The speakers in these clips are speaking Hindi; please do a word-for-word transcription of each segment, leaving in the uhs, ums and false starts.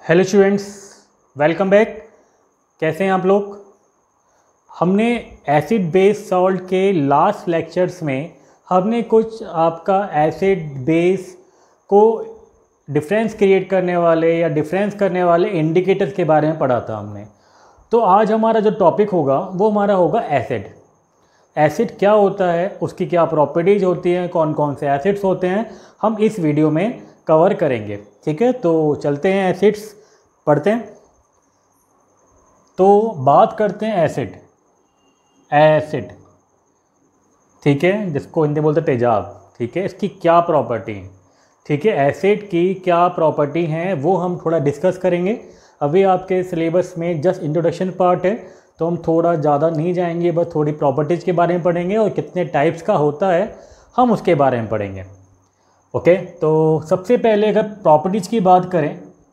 Hello students, welcome back. कैसे हैं आप लोग। हमने एसिड बेस सॉल्ट के लास्ट लेक्चर्स में हमने कुछ आपका एसिड बेस को डिफरेंस क्रिएट करने वाले या डिफरेंस करने वाले इंडिकेटर्स के बारे में पढ़ा था हमने। तो आज हमारा जो टॉपिक होगा वो हमारा होगा एसिड। एसिड क्या होता है, उसकी क्या प्रॉपर्टीज़ होती हैं, कौन कौन से एसिड्स होते हैं, हम इस वीडियो में कवर करेंगे। ठीक है, तो चलते हैं एसिड्स पढ़ते हैं। तो बात करते हैं एसिड एसिड ठीक है, जिसको हिंदी बोलते हैं तेजाब। ठीक है, इसकी क्या प्रॉपर्टी है। ठीक है, एसिड की क्या प्रॉपर्टी हैं वो हम थोड़ा डिस्कस करेंगे। अभी आपके सिलेबस में जस्ट इंट्रोडक्शन पार्ट है, तो हम थोड़ा ज़्यादा नहीं जाएंगे, बस थोड़ी प्रॉपर्टीज़ के बारे में पढ़ेंगे और कितने टाइप्स का होता है हम उसके बारे में पढ़ेंगे। ओके, तो सबसे पहले अगर प्रॉपर्टीज़ की बात करें,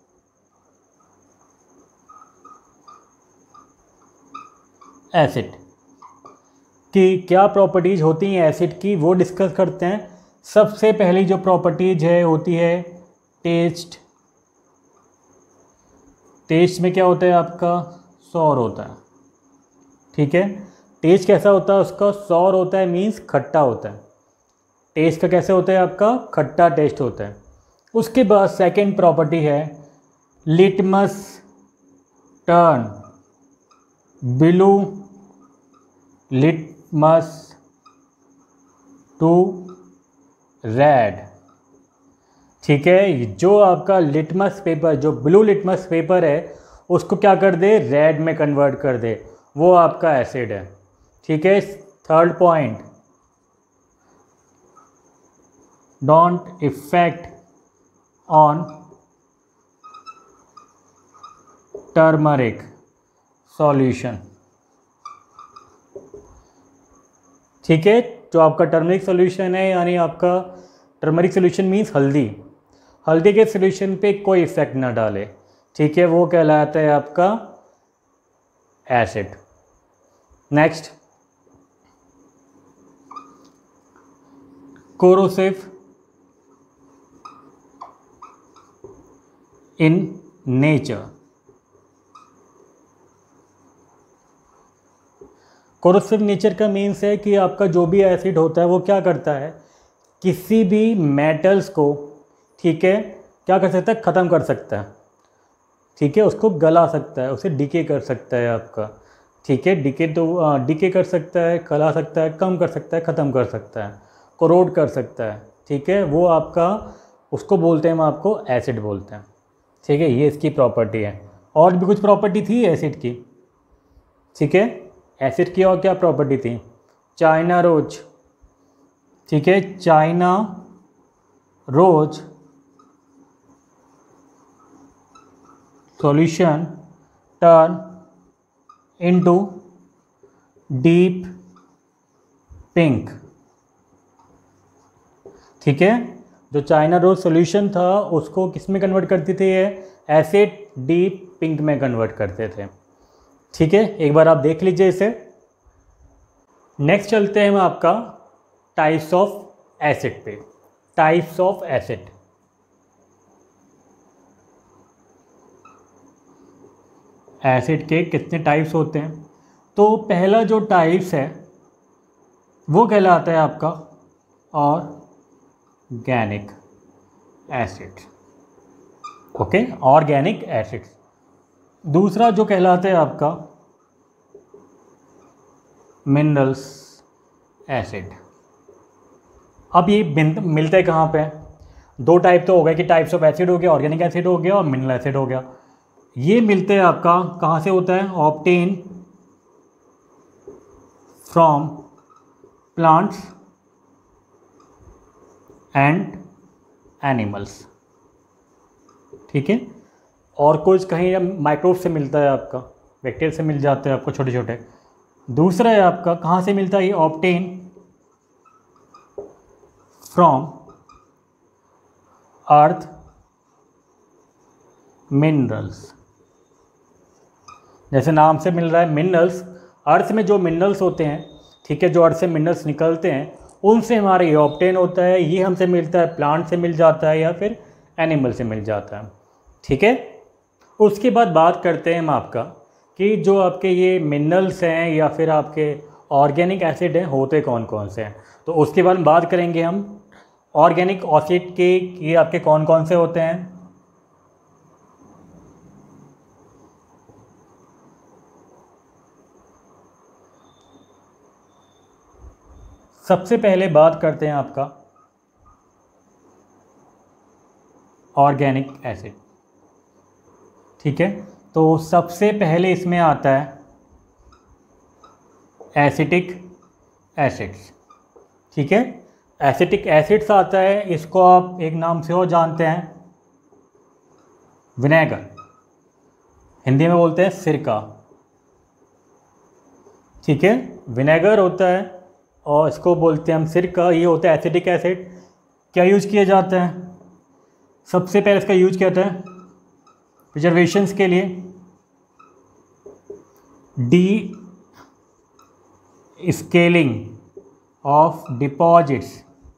एसिड की क्या प्रॉपर्टीज़ होती हैं एसिड की वो डिस्कस करते हैं। सबसे पहली जो प्रॉपर्टीज़ है होती है टेस्ट। टेस्ट में क्या होता है आपका, सॉर होता है। ठीक है, टेस्ट कैसा होता है उसका, सॉर होता है, मीन्स खट्टा होता है। टेस्ट का कैसे होता है आपका, खट्टा टेस्ट होता है। उसके बाद सेकंड प्रॉपर्टी है litmus turn blue litmus to red. ठीक है, जो आपका लिटमस पेपर, जो ब्लू लिटमस पेपर है, उसको क्या कर दे, रेड में कन्वर्ट कर दे, वो आपका एसिड है। ठीक है, third point, don't effect on turmeric solution. ठीक है, जो आपका टर्मरिक सॉल्यूशन है, यानी आपका टर्मरिक सॉल्यूशन मीन्स हल्दी, हल्दी के सॉल्यूशन पे कोई इफेक्ट ना डाले। ठीक है, वो कहलाता है आपका acid. Next, corrosive in nature. Corrosive nature का मीन्स है कि आपका जो भी एसिड होता है वो क्या करता है, किसी भी मेटल्स को, ठीक है, क्या कर सकता है, ख़त्म कर सकता है। ठीक है, उसको गला सकता है, उसे डिके कर सकता है आपका। ठीक है, डिके तो डिके कर सकता है, गला सकता है, कम कर सकता है, ख़त्म कर सकता है, कोरोड कर सकता है। ठीक है, वो आपका, उसको बोलते हैं, हम आपको एसिड बोलते हैं। ठीक है, ये इसकी प्रॉपर्टी है। और भी कुछ प्रॉपर्टी थी एसिड की। ठीक है, एसिड की और क्या प्रॉपर्टी थी, चाइना रोज। ठीक है, China rose solution turn into deep pink. ठीक है, जो चाइना रोज सॉल्यूशन था उसको किस में कन्वर्ट करती थी, ये एसिड डीप पिंक में कन्वर्ट करते थे। ठीक है, एक बार आप देख लीजिए इसे। नेक्स्ट चलते हैं हम आपका टाइप्स ऑफ एसिड पे। टाइप्स ऑफ एसिड, एसिड के कितने टाइप्स होते हैं। तो पहला जो टाइप्स है वो कहलाता है आपका organic acid. Okay, organic acid. दूसरा जो कहलाता है आपका मिनरल्स एसिड। अब ये मिलता है कहाँ पे, दो टाइप तो हो गए कि टाइप्स ऑफ एसिड हो गया, ऑर्गेनिक एसिड हो गया और मिनरल एसिड हो गया। ये मिलते हैं आपका कहाँ से होता है, obtain from plants and animals. ठीक है, और कुछ कहीं माइक्रोब से मिलता है आपका, बैक्टीरिया से मिल जाते हैं आपको छोटे छोटे। दूसरा है आपका कहाँ से मिलता है, ये ऑब्टेन फ्रॉम अर्थ मिनरल्स। जैसे नाम से मिल रहा है मिनरल्स, अर्थ में जो मिनरल्स होते हैं, ठीक है, जो अर्थ से मिनरल्स निकलते हैं उनसे हमारा ये ऑब्टेन होता है। ये हमसे मिलता है, प्लांट से मिल जाता है या फिर एनिमल से मिल जाता है। ठीक है, उसके बाद बात करते हैं हम आपका कि जो आपके ये मिनरल्स हैं या फिर आपके ऑर्गेनिक एसिड हैं होते कौन कौन से हैं। तो उसके बाद में बात करेंगे हम ऑर्गेनिक एसिड के, ये आपके कौन कौन से होते हैं। सबसे पहले बात करते हैं आपका ऑर्गेनिक एसिड, ठीक है। तो सबसे पहले इसमें आता है एसिटिक एसिड्स, ठीक है। एसिटिक एसिड्स आता है, इसको आप एक नाम से और जानते हैं विनेगर, हिंदी में बोलते हैं सिरका, ठीक है। विनेगर होता है और इसको बोलते हैं हम सिरका, ये होता है एसिटिक एसिड। क्या यूज किया जाता है? सबसे पहले इसका यूज किया जाता है प्रिजर्वेशंस के लिए, डी स्केलिंग ऑफ डिपॉजिट्स,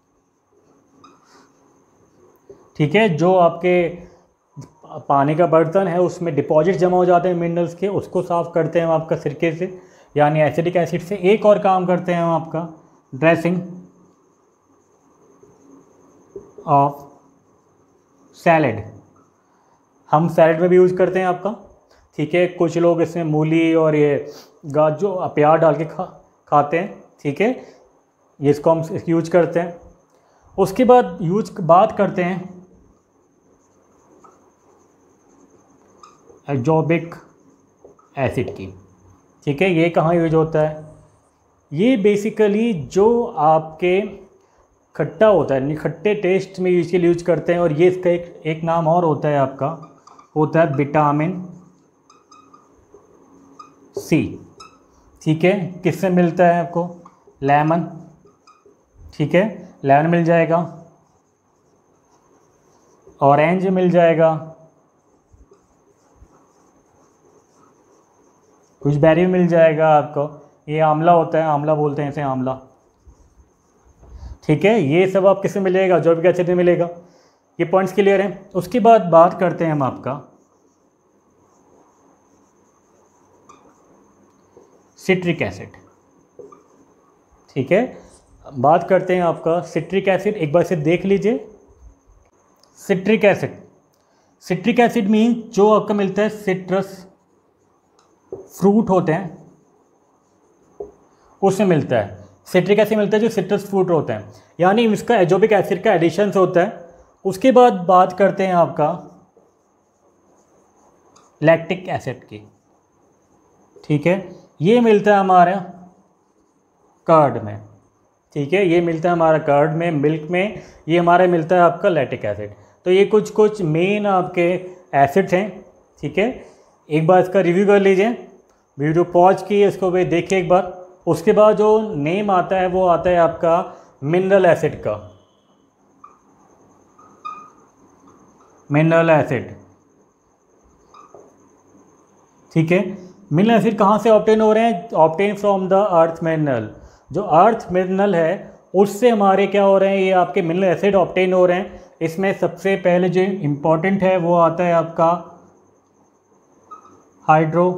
ठीक है। जो आपके पानी का बर्तन है उसमें डिपॉजिट जमा हो जाते हैं मिनरल्स के, उसको साफ करते हैं हम आपका सिरके से यानी एसिडिक एसिड से। एक और काम करते हैं हम आपका ड्रेसिंग ऑफ सैलेड, हम सैलेड में भी यूज़ करते हैं आपका, ठीक है। कुछ लोग इसमें मूली और ये गाजर प्याज डाल के खा खाते हैं, ठीक है। ये इसको हम यूज करते हैं। उसके बाद यूज बात करते हैं एजॉर्बिक एसिड की, ठीक है। ये कहाँ यूज होता है? ये बेसिकली जो आपके खट्टा होता है, खट्टे टेस्ट में यूज के लिए यूज करते हैं। और ये इसका एक एक नाम और होता है आपका, होता है विटामिन सी, ठीक है। किससे मिलता है आपको? लेमन, ठीक है। लेमन मिल जाएगा, ऑरेंज मिल जाएगा, कुछ बेरी मिल जाएगा आपको। ये आंवला होता है, आंवला बोलते हैं इसे, आंवला, ठीक है। ये सब आप किससे मिलेगा? जॉर्बिक एसिड में मिलेगा। ये पॉइंट्स क्लियर हैं। उसके बाद बात करते हैं हम आपका सिट्रिक एसिड, ठीक है। बात करते हैं आपका सिट्रिक एसिड, एक बार इसे देख लीजिए। Citric acid, citric acid mean जो आपका मिलता है सिट्रस फ्रूट होते हैं उसमें मिलता है। सिट्रिक एसिड मिलता है जो सिट्रस फ्रूट होते हैं, यानी इसका एजोबिक एसिड का एडिशन होता है। उसके बाद बात करते हैं आपका लैक्टिक एसिड की, ठीक है। ये मिलता है हमारा कर्ड में, ठीक है। ये मिलता है हमारा कर्ड में, मिल्क में। ये हमारा मिलता है आपका लैक्टिक एसिड। तो ये कुछ कुछ मेन आपके एसिड्स हैं, ठीक है। एक बार इसका रिव्यू कर लीजिए, वीडियो पॉज किए, इसको भी देखिए एक बार। उसके बाद जो नेम आता है वो आता है आपका मिनरल एसिड का, मिनरल एसिड, ठीक है। मिनरल एसिड कहाँ से ऑब्टेन हो रहे हैं? Obtain from the earth mineral. जो अर्थ मिनरल है उससे हमारे क्या हो रहे हैं? ये आपके मिनरल एसिड ऑब्टेन हो रहे हैं। इसमें सबसे पहले जो इम्पोर्टेंट है वो आता है आपका हाइड्रो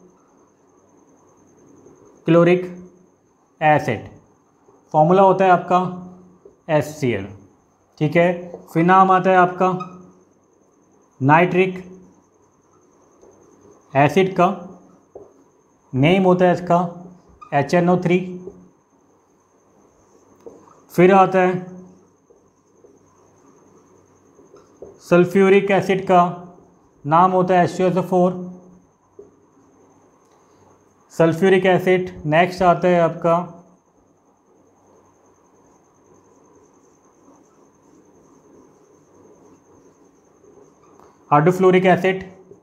क्लोरिक एसिड, फॉर्मूला होता है आपका एस सी एल, ठीक है। फिर नाम आता है आपका नाइट्रिक एसिड का, नेम होता है इसका एच एन ओ थ्री। फिर आता है सल्फ्यूरिक एसिड का, नाम होता है H two S O four. Sulphuric acid. Next आता है आपका हाइड्रोफ्लोरिक एसिड,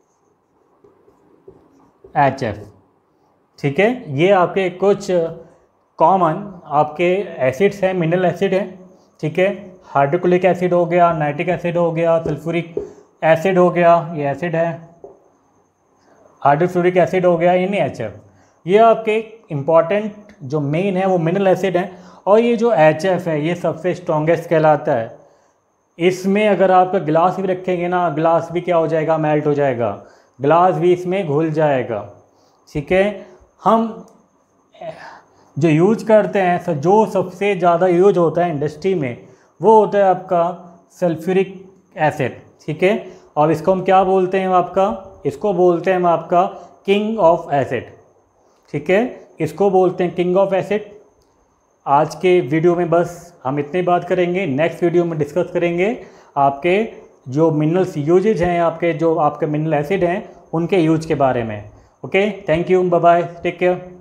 एच एफ, ठीक है। ये आपके कुछ कॉमन आपके एसिड्स हैं, मिनरल एसिड है, ठीक है। हाइड्रोक्लोरिक एसिड हो गया, नाइट्रिक एसिड हो गया, सल्फ्यूरिक एसिड हो गया, ये एसिड है। हाइड्रोफ्लोरिक एसिड हो गया, यानी एच एफ। ये आपके इम्पॉर्टेंट जो मेन है वो मिनरल एसिड हैं। और ये जो एच एफ है ये सबसे स्ट्रॉन्गेस्ट कहलाता है। इसमें अगर आप गिलास भी रखेंगे ना, गिलास भी क्या हो जाएगा? मेल्ट हो जाएगा। ग्लास भी इसमें घुल जाएगा। ठीक है, हम जो यूज करते हैं, सर जो सबसे ज़्यादा यूज होता है इंडस्ट्री में वो होता है आपका सल्फ्यूरिक एसिड। ठीक है, और इसको हम क्या बोलते हैं आपका, इसको बोलते हैं हम आपका किंग ऑफ एसिड। ठीक है, इसको बोलते हैं किंग ऑफ एसिड। आज के वीडियो में बस हम इतनी बात करेंगे। नेक्स्ट वीडियो में डिस्कस करेंगे आपके जो मिनरल्स यूजेज हैं, आपके जो आपके मिनरल एसिड हैं उनके यूज के बारे में। Okay, thank you, bye bye, take care.